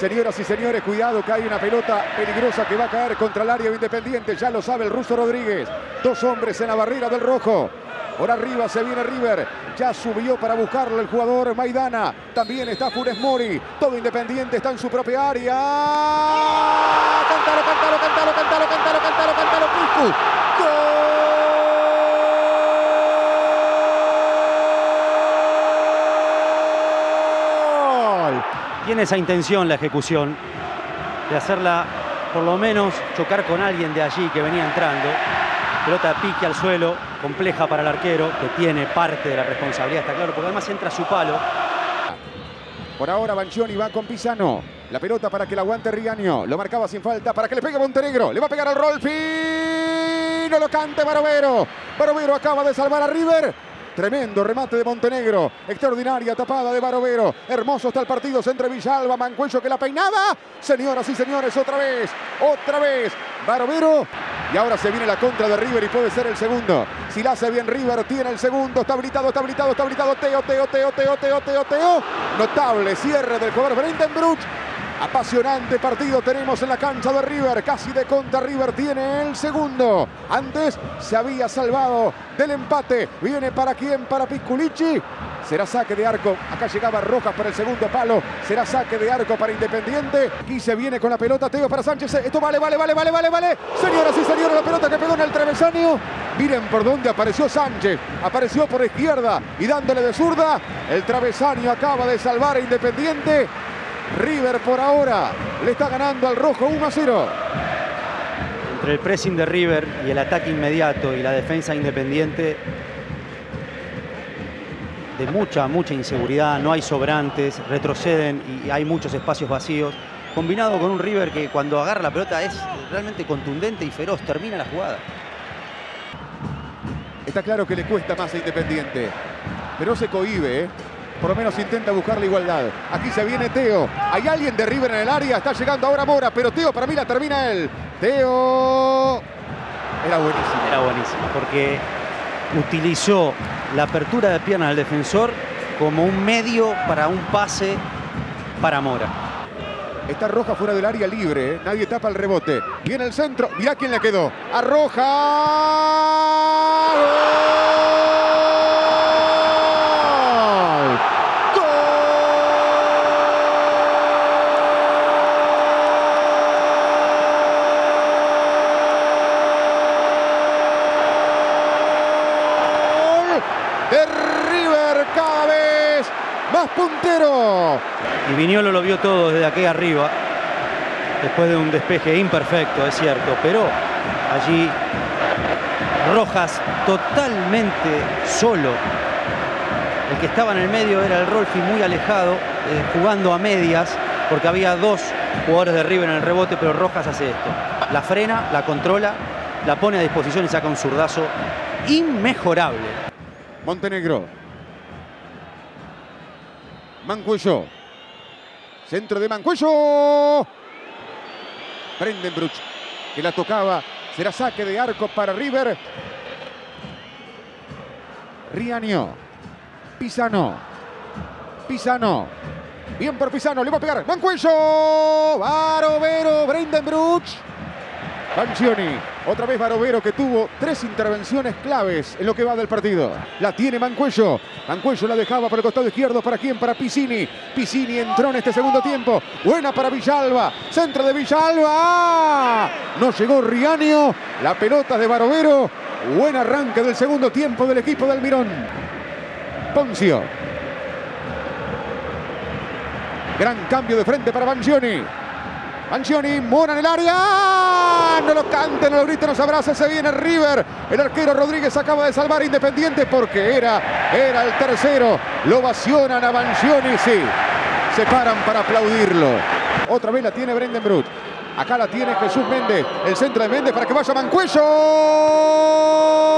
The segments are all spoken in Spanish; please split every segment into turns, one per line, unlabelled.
Señoras y señores, cuidado que hay una pelota peligrosa que va a caer contra el área de Independiente. Ya lo sabe el ruso Rodríguez. Dos hombres en la barrera del rojo. Por arriba se viene River. Ya subió para buscarlo el jugador Maidana. También está Funes Mori. Todo Independiente está en su propia área. ¡Cántalo, cántalo, cántalo, cántalo, cántalo, cántalo, cántalo, Piscu! ¡Gol!
Tiene esa intención la ejecución de hacerla, por lo menos, chocar con alguien de allí que venía entrando. Pelota pique al suelo, compleja para el arquero, que tiene parte de la responsabilidad, está claro, porque además entra a su palo.
Por ahora Banchioni va con Pisano. La pelota para que la aguante Riaño. Lo marcaba sin falta para que le pegue Montenegro. Le va a pegar al Rolfi. No lo cante Barovero. Barovero acaba de salvar a River. Tremendo remate de Montenegro. Extraordinaria tapada de Barovero. Hermoso está el partido entre Villalba, Mancuello que la peinaba. Señoras y señores, otra vez. Otra vez. Barovero. Y ahora se viene la contra de River y puede ser el segundo. Si la hace bien River, tiene el segundo. Está habilitado, está habilitado, está habilitado. Teo. Notable cierre del jugador Brendenbruch. Apasionante partido tenemos en la cancha de River. Casi de contra River tiene el segundo. Antes se había salvado del empate. Viene para quién, para Pisculichi. Será saque de arco. Acá llegaba Rojas para el segundo palo. Será saque de arco para Independiente. Aquí se viene con la pelota. Teo para Sánchez. Esto vale. Señoras y señores, la pelota que pegó en el travesaño. Miren por dónde apareció Sánchez. Apareció por izquierda y dándole de zurda. El travesaño acaba de salvar a Independiente. River por ahora le está ganando al rojo 1-0.
Entre el pressing de River y el ataque inmediato y la defensa Independiente, de mucha inseguridad, no hay sobrantes, retroceden y hay muchos espacios vacíos, combinado con un River que cuando agarra la pelota es realmente contundente y feroz, termina la jugada.
Está claro que le cuesta más a Independiente, pero se cohíbe, Por lo menos intenta buscar la igualdad. Aquí se viene Teo. Hay alguien de River en el área. Está llegando ahora Mora, pero Teo para mí la termina él. Teo. Era buenísimo.
Era buenísimo porque utilizó la apertura de piernas del defensor como un medio para un pase para Mora.
Está Roja fuera del área libre, nadie tapa el rebote. Viene el centro, mirá quién le quedó. A Roja. ¡Gol! ¡Gol! De River cada vez más puntero.
Y Viñolo lo vio todo desde aquí arriba, después de un despeje imperfecto, es cierto, pero allí Rojas totalmente solo. El que estaba en el medio era el Rolfi, muy alejado, jugando a medias, porque había dos jugadores de River en el rebote, pero Rojas hace esto. La frena, la controla, la pone a disposición y saca un zurdazo inmejorable.
Montenegro. Mancuello. Centro de Mancuello. Brendenbruch, que la tocaba. Será saque de arco para River. Riaño. Pisano. Pisano. Bien por Pisano. Le va a pegar. Mancuello. Barovero. Brendenbruch. Banchioni. Otra vez Barovero, que tuvo 3 intervenciones claves en lo que va del partido. La tiene Mancuello. Mancuello la dejaba por el costado izquierdo. ¿Para quién? Para Piscini. Piscini entró en este segundo tiempo. Buena para Villalba. Centro de Villalba. No llegó Riaño. La pelota de Barovero. Buen arranque del segundo tiempo del equipo del Mirón. Poncio. Gran cambio de frente para Banchioni. Banchioni, Mora en el área. No lo cante, no lo grite, no se abrace. Se viene River. El arquero Rodríguez acaba de salvar a Independiente porque era el tercero. Lo ovacionan a Banchioni, sí. Se paran para aplaudirlo. Otra vez la tiene Brendenbruch. Acá la tiene Jesús Méndez. El centro de Méndez para que vaya Mancuello.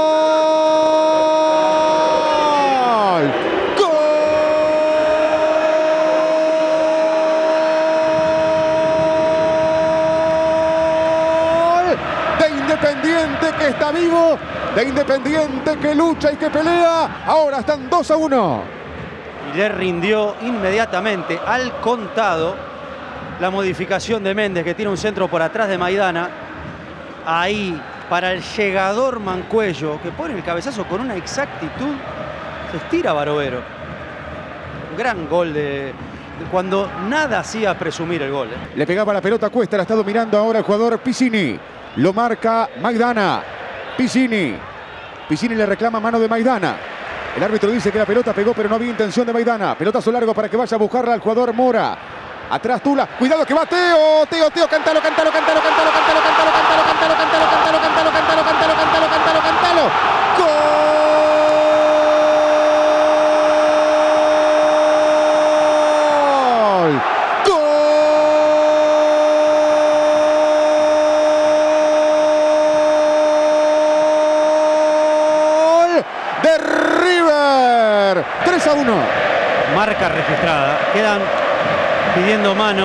Independiente que está vivo, de Independiente que lucha y que pelea. Ahora están 2-1.
Y le rindió inmediatamente al contado la modificación de Méndez, que tiene un centro por atrás de Maidana. Ahí, para el llegador Mancuello, que pone el cabezazo con una exactitud, se estira Barovero. Un gran gol de cuando nada hacía presumir el gol.
Le pegaba la pelota a Cuesta, la está dominando ahora el jugador Piscini. Lo marca Maidana. Piscini le reclama mano de Maidana. El árbitro dice que la pelota pegó, pero no había intención de Maidana. Pelotazo largo para que vaya a buscarla al jugador Mora. Atrás Tula, cuidado que va Teo, cántalo. De River, 3-1.
Marca registrada, quedan pidiendo mano.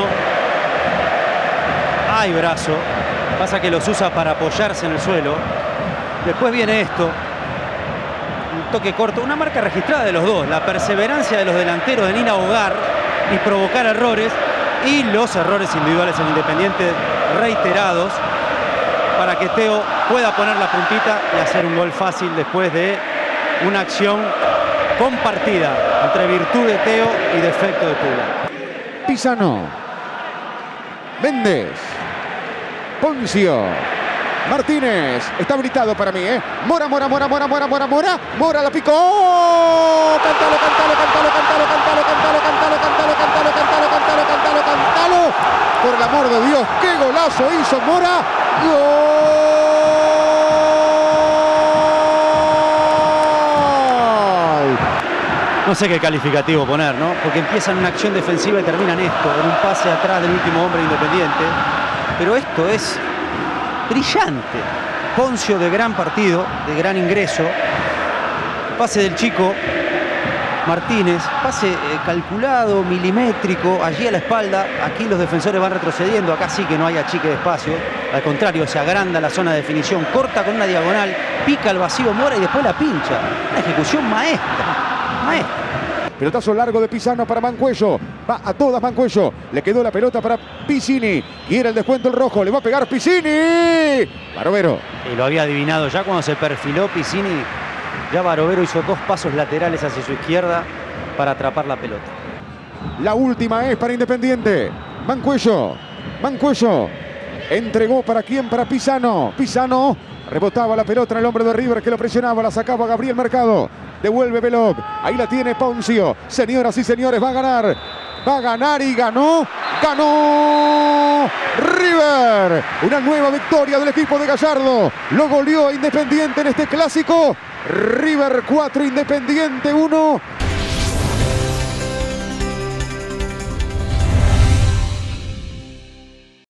Hay brazo, pasa que los usa para apoyarse en el suelo. Después viene esto, un toque corto, una marca registrada de los dos. La perseverancia de los delanteros de Nina Bogar y provocar errores, y los errores individuales en Independiente reiterados, para que Teo pueda poner la puntita y hacer un gol fácil después de una acción compartida entre virtud de Teo y defecto de Tula.
Pisano, Méndez, Poncio, Martínez, está habilitado para mí, ¿eh? Mora, la picó. Cántalo. Por el amor de Dios, qué golazo hizo Mora. ¡Gol!
No sé qué calificativo poner, ¿no? Porque empiezan una acción defensiva y terminan esto, en un pase atrás del último hombre Independiente. Pero esto es brillante. Poncio de gran partido, de gran ingreso. Pase del chico Martínez, pase calculado, milimétrico, allí a la espalda. Aquí los defensores van retrocediendo, acá sí que no hay achique de espacio. Al contrario, se agranda la zona de definición, corta con una diagonal, pica al vacío Mora y después la pincha. Una ejecución maestra.
Pelotazo largo de Pisano para Mancuello. Va a todas Mancuello. Le quedó la pelota para Piscini. Quiere el descuento el rojo. Le va a pegar Piscini. Barovero.
Y lo había adivinado ya cuando se perfiló Piscini. Ya Barovero hizo dos pasos laterales hacia su izquierda para atrapar la pelota.
La última es para Independiente. Mancuello. Entregó para quién, para Pisano. Pisano rebotaba la pelota en el hombre de River que lo presionaba. La sacaba Gabriel Mercado. Devuelve Veloc. Ahí la tiene Poncio. Señoras y señores, va a ganar y ganó. ¡Ganó River! Una nueva victoria del equipo de Gallardo. Lo goleó a Independiente en este clásico. River 4, Independiente 1.